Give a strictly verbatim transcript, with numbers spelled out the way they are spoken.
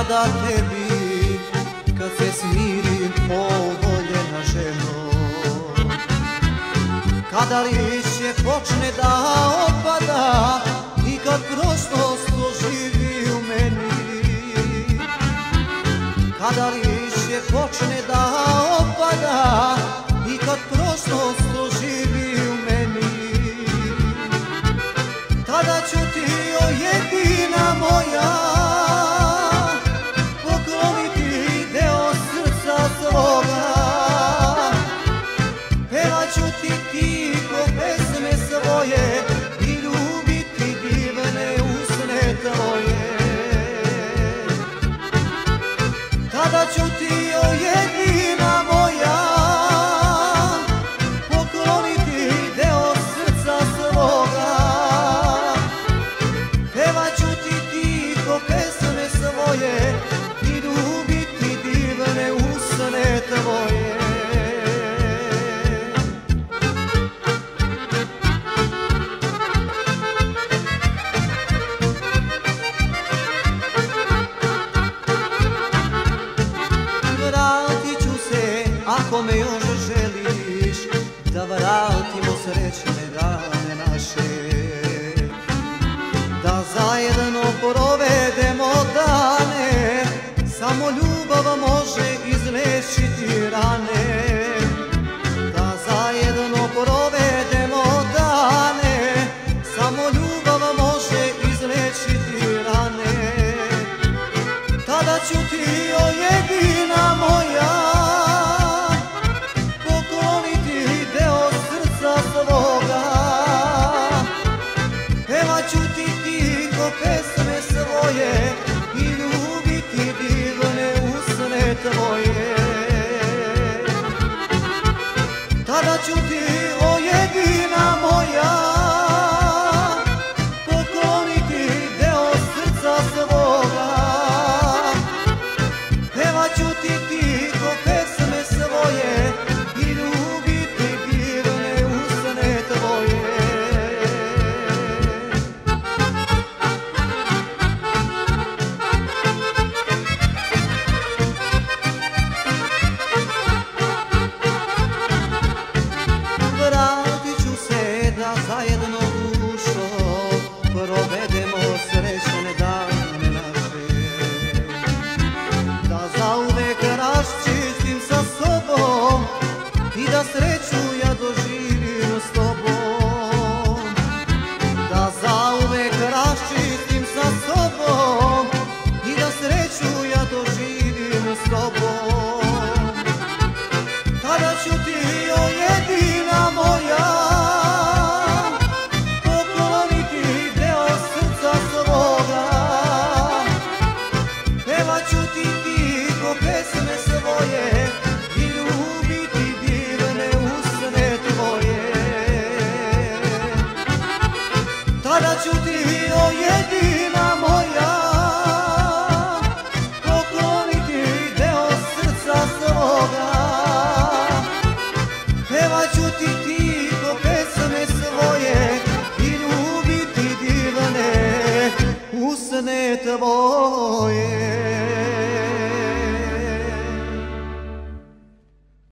tada tebi, kad se smirim povoljena ženo. Kada lišće počne da opada i kad prošlost oživi u meni. Kada lišće počne da opada i kad prošlost oživi u meni. Tada ću ti, o jedina moja, pokloniti deo srca svoga. Pevat ću ti tiho pesme svoje i ljubiti divne usne tvoje. Tada ću ti, o jedina moja, pokloniti deo srca svoga. Pevat ću ti tiho pesme svoje i ljubiti divne usne tvoje. Ako me još želiš, da vratimo srećne dane naše, da zajedno provedemo dane, samo ljubav može izlečiti rane. Da zajedno provedemo dane, samo ljubav može izlečiti rane. Tada ću ti, o jedina moja, pesme svoje i ljubiti divne usne tvoje. Tada ću ti, o jedina moja, pokloniti deo srca svoga. Pevat ću ti tiho pesme svoje i ljubiti divne usne tvoje. Zajedno dušo provedemo srećne dane naše, da zauvek raščistim sa sobom i da sreću ja doživim s tobom. Da zauvek raščistim sa sobom i da sreću ja doživim s tobom. Tada ću ti, o jedina moja, pesme svoje i ljubiti divne usne tvoje. Tada ću ti, o jedina moja, pokloniti deo srca svoga. Pevat ću ti tiho pesme svoje i ljubiti divne usne tvoje.